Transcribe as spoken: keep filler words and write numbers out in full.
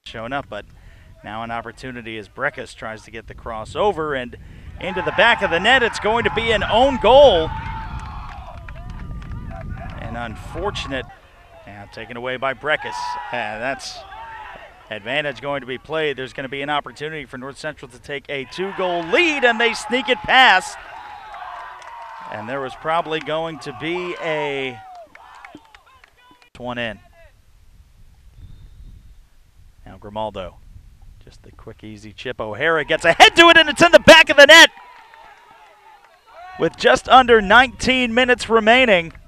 showing up, but now an opportunity as Breckus tries to get the crossover and into the back of the net. It's going to be an own goal. An unfortunate, now taken away by Breckus. Uh, that's advantage going to be played. There's going to be an opportunity for North Central to take a two-goal lead, and they sneak it past. And there was probably going to be a one in. Now Grimaldo, just the quick, easy chip. O'Hara gets ahead to it, and it's in the back of the net with just under nineteen minutes remaining.